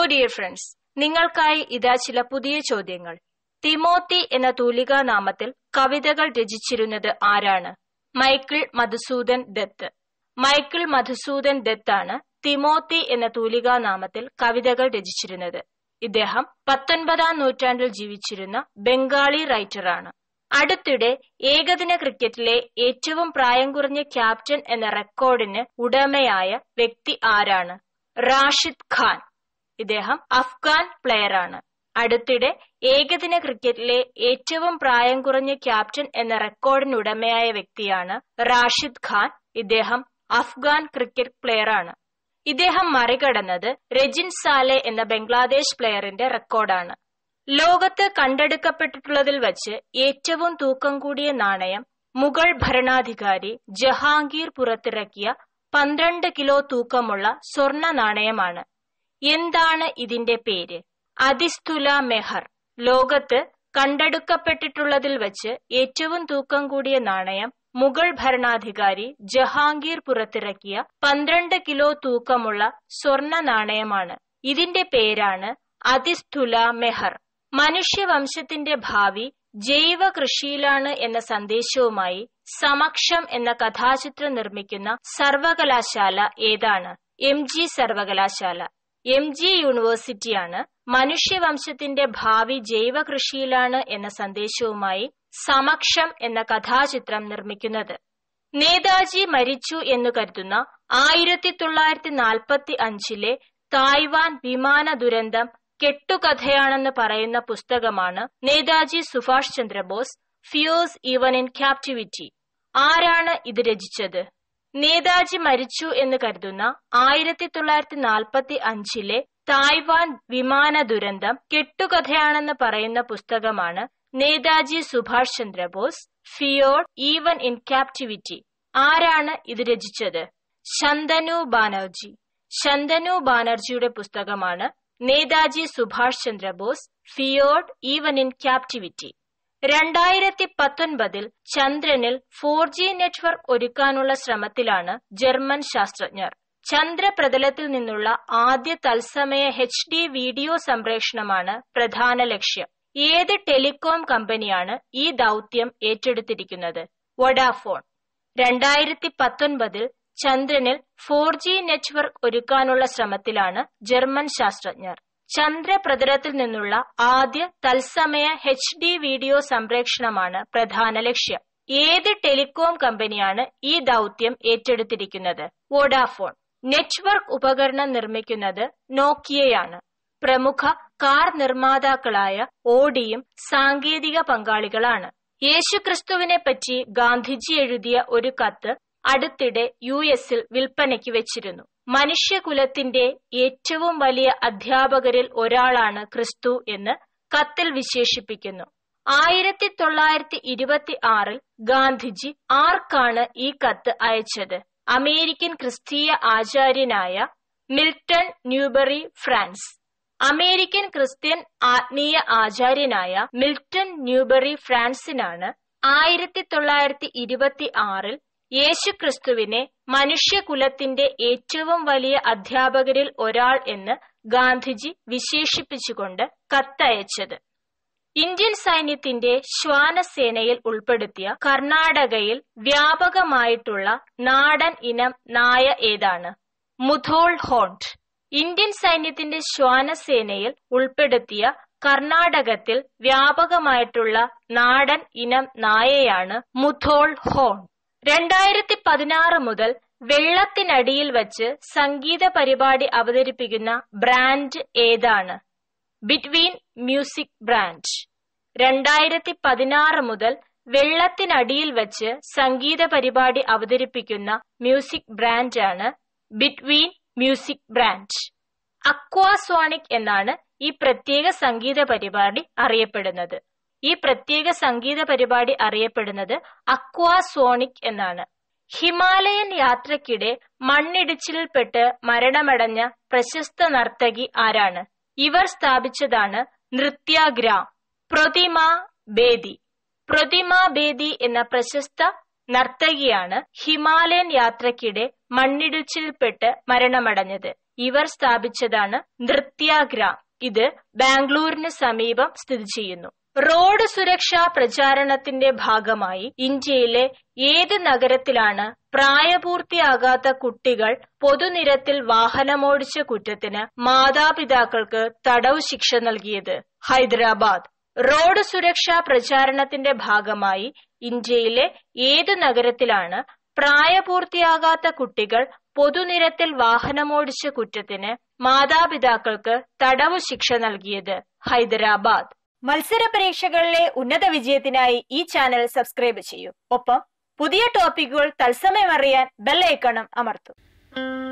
Dear friends, നിങ്ങൾക്കായി ഇതാ ചില പുതിയ ചോദ്യങ്ങൾ. തിമോത്തി എന്ന തൂലികാനാമത്തിൽ കവിതകൾ രചിച്ചിരുന്നത് ആരാണ്? മൈക്കിൾ മധുസൂദൻ ദത്ത്. മൈക്കിൾ മധുസൂദൻ ദത്ത് ആണ് തിമോത്തി എന്ന തൂലികാനാമത്തിൽ കവിതകൾ രചിച്ചിരുന്നത്. ഇദ്ദേഹം 19-ാം നൂറ്റാണ്ടിൽ ജീവിച്ചിരുന്ന ബംഗാളി റൈറ്ററാണ്. അടുത്തിടെ ഏകദിന ക്രിക്കറ്റിലെ ഏറ്റവും പ്രായം കുറഞ്ഞ ക്യാപ്റ്റൻ എന്ന റെക്കോർഡിന് ഉടമയായ വ്യക്തി ആരാണ്? റാഷിദ് ഖാൻ. ഇദ്ദേഹം അഫ്ഗാൻ പ്ലെയറാണ്. അടുത്തിടെ ഏകദിന ക്രിക്കറ്റിലെ ഏറ്റവും പ്രായം കുറഞ്ഞ ക്യാപ്റ്റൻ എന്ന റെക്കോർഡിനുടമയായ വ്യക്തിയാണ് റാഷിദ് ഖാൻ. ഇദ്ദേഹം അഫ്ഗാൻ ക്രിക്കറ്റ് പ്ലെയറാണ്. ഇദ്ദേഹം മറികടന്നത് രജിൻ സാലെ എന്ന ബംഗ്ലാദേശ് പ്ലെയറിന്റെ റെക്കോർഡാണ്. ലോകത്ത് കണ്ടെടുക്കപ്പെട്ടിട്ടുള്ളതിൽ വച്ച് ഏറ്റവും തൂക്കം കൂടിയ നാണയം മുഗൾ ഭരണാധികാരി ജഹാംഗീർ പുറത്തിറക്കിയ 12 കിലോ തൂക്കമുള്ള സ്വർണ നാണയമാണ്. എന്താണ് ഇതിന്റെ പേര്? അതിസ്തുല മെഹർ. ലോകത്ത് കണ്ടെടുക്കപ്പെട്ടിട്ടുള്ളതിൽ വച്ച് ഏറ്റവും തൂക്കം കൂടിയ നാണയം മുഗൾ ഭരണാധികാരി ജഹാംഗീർ പുറത്തിറക്കിയ 12 കിലോ തൂക്കമുള്ള സ്വർണ നാണയമാണ്. ഇതിന്റെ പേരാണ് അതിസ്തുല മെഹർ. മനുഷ്യവംശത്തിന്റെ ഭാവി ജൈവ കൃഷിയിലാണ് എന്ന സന്ദേശവുമായി സമക്ഷം എന്ന കഥാചിത്രം നിർമ്മിക്കുന്ന സർവകലാശാല ഏതാണ്? MG സർവകലാശാല. MG യൂണിവേഴ്സിറ്റിയാണ് മനുഷ്യവംശത്തിന്റെ ഭാവി ജൈവ കൃഷിയിലാണ് എന്ന സന്ദേശവുമായി സമക്ഷം എന്ന കഥാചിത്രം നിർമ്മിക്കുന്നത്. നേതാജി മരിച്ചു എന്നു കരുതുന്ന 1945-ലെ തായ്വാൻ വിമാന ദുരന്തം കെട്ടുകഥയാണെന്ന് പറയുന്ന പുസ്തകമാണ് Netaji Subhash Chandrabose fears even in captivity. ആരാണ് ഇത് രചിച്ചത്? നേതാജി മരിച്ചു എന്ന് കരുതുന്ന 1945-ലെ തായ്വാൻ വിമാന ദുരന്തം കെട്ടുകഥയാണെന്ന് പറയുന്ന പുസ്തകമാണ് Netaji Subhash Chandrabose feared even in captivity. ആരാണ് ഇത് രചിച്ചത്? ശന്തനു ബാനർജി. ശന്തനു ബാനർജിയുടെ പുസ്തകമാണ് Netaji Subhash Chandrabose feared even in captivity. 2019 ചന്ദ്രനിൽ 4G നെറ്റ്വർക്ക് ഒരുക്കാനുള്ള ശ്രമത്തിലാണ് ജർമ്മൻ ശാസ്ത്രജ്ഞർ. ചന്ദ്രപ്രതലത്തിൽ നിന്നുള്ള ആദ്യ തത്സമയ HD വീഡിയോ സംപ്രേഷണമാണ് പ്രധാന ലക്ഷ്യം. ഏത് ടെലികോം കമ്പനിയാണ് ഈ ദൗത്യം ഏറ്റെടുത്തിരിക്കുന്നത്? വോഡാഫോൺ. 2019 ചന്ദ്രനിൽ 4G നെറ്റ്വർക്ക് ഒരുക്കാനുള്ള ശ്രമത്തിലാണ് ജർമ്മൻ ശാസ്ത്രജ്ഞർ. ചന്ദ്രപ്രതലത്തിൽ നിന്നുള്ള ആദ്യ തത്സമയ HD വീഡിയോ സംപ്രേഷണമാണ് പ്രധാന ലക്ഷ്യം. ഏത് ടെലികോം കമ്പനിയാണ് ഈ ദൗത്യം ഏറ്റെടുത്തിരിക്കുന്നത്? വോഡാഫോൺ. നെറ്റ്വർക്ക് ഉപകരണം നിർമ്മിക്കുന്നത് നോക്കിയയാണ്. പ്രമുഖ കാർ നിർമ്മാതാക്കളായ ഓഡിയും സാങ്കേതിക പങ്കാളികളാണ്. യേശുക്രിസ്തുവിനെ പറ്റി ഗാന്ധിജി എഴുതിയ ഒരു കത്ത് അടുത്തിടെ US-ൽ വിൽപ്പനയ്ക്ക് വെച്ചിരുന്നു. മനുഷ്യകുലത്തിന്റെ ഏറ്റവും വലിയ അധ്യാപകരിൽ ഒരാളാണ് ക്രിസ്തു എന്ന് കത്തിൽ വിശേഷിപ്പിക്കുന്നു. 1926-ൽ ഗാന്ധിജി ആർക്കാണ് ഈ കത്ത് അയച്ചത്? അമേരിക്കൻ ക്രിസ്തീയ ആചാര്യനായ Milton Newberry Frantz. American Christian ആത്മീയ ആചാര്യനായ മിൽട്ടൺ ന്യൂബറി ഫ്രാൻസിനാണ് 1926-ൽ യേശുക്രിസ്തുവിനെ മനുഷ്യകുലത്തിന്റെ ഏറ്റവും വലിയ അധ്യാപകരിൽ ഒരാൾ എന്ന് ഗാന്ധിജി വിശേഷിപ്പിച്ചുകൊണ്ട് കത്തയച്ചത്. ഇന്ത്യൻ സൈന്യത്തിന്റെ ശ്വാനസേനയിൽ ഉൾപ്പെടുത്തിയ കർണാടകയിൽ വ്യാപകമായിട്ടുള്ള നാടൻ ഇനം നായ ഏതാണ്? മുധോൾ ഹോണ്ട്. ഇന്ത്യൻ സൈന്യത്തിന്റെ ശ്വാനസേനയിൽ ഉൾപ്പെടുത്തിയ കർണാടകത്തിൽ വ്യാപകമായിട്ടുള്ള നാടൻ ഇനം നായയാണ് മുധോൾ ഹോണ്ട്. 2016 മുതൽ വെള്ളത്തിനടിയിൽ വച്ച് സംഗീത പരിപാടി അവതരിപ്പിക്കുന്ന ബ്രാൻഡ് ഏതാണ്? Between music brand. 2016 മുതൽ വെള്ളത്തിനടിയിൽ വച്ച് സംഗീത പരിപാടി അവതരിപ്പിക്കുന്ന മ്യൂസിക് ബ്രാൻഡാണ് ബിറ്റ്വീൻ മ്യൂസിക് ബ്രാൻഡ്. അക്വാസോണിക് എന്നാണ് ഈ പ്രത്യേക സംഗീത പരിപാടി അറിയപ്പെടുന്നത്. അക്വാസോണിക് എന്നാണ്. ഹിമാലയൻ യാത്രക്കിടെ മണ്ണിടിച്ചിലിൽപ്പെട്ട് മരണമടഞ്ഞ പ്രശസ്ത നർത്തകി ആരാണ്? ഇവർ സ്ഥാപിച്ചതാണ് നൃത്യാഗ്രാം. പ്രതിമ ബേദി. പ്രതിമ ബേദി എന്ന പ്രശസ്ത നർത്തകിയാണ് ഹിമാലയൻ യാത്രക്കിടെ മണ്ണിടിച്ചിലിൽപ്പെട്ട് മരണമടഞ്ഞത്. ഇവർ സ്ഥാപിച്ചതാണ് നൃത്യാഗ്രാം. ഇത് ബാംഗ്ലൂരിന് സമീപം സ്ഥിതി ചെയ്യുന്നു. റോഡ് സുരക്ഷാ പ്രചാരണത്തിന്റെ ഭാഗമായി ഇന്ത്യയിലെ ഏത് നഗരത്തിലാണ് പ്രായപൂർത്തിയാകാത്ത കുട്ടികൾ പൊതുനിരത്തിൽ വാഹനമോടിച്ച കുറ്റത്തിന് മാതാപിതാക്കൾക്ക് തടവ് ശിക്ഷ നൽകിയത്? ഹൈദരാബാദ്. റോഡ് സുരക്ഷാ പ്രചാരണത്തിന്റെ ഭാഗമായി ഇന്ത്യയിലെ ഏത് നഗരത്തിലാണ് പ്രായപൂർത്തിയാകാത്ത കുട്ടികൾ പൊതുനിരത്തിൽ വാഹനമോടിച്ച കുറ്റത്തിന് മാതാപിതാക്കൾക്ക് തടവ് ശിക്ഷ നൽകിയത്? ഹൈദരാബാദ്. മത്സര പരീക്ഷകളിലെ ഉന്നത വിജയത്തിനായി ഈ ചാനൽ സബ്സ്ക്രൈബ് ചെയ്യൂ. ഒപ്പം പുതിയ ടോപ്പിക്കുകൾ തത്സമയം അറിയാൻ ബെൽ ഐക്കണും അമർത്തും.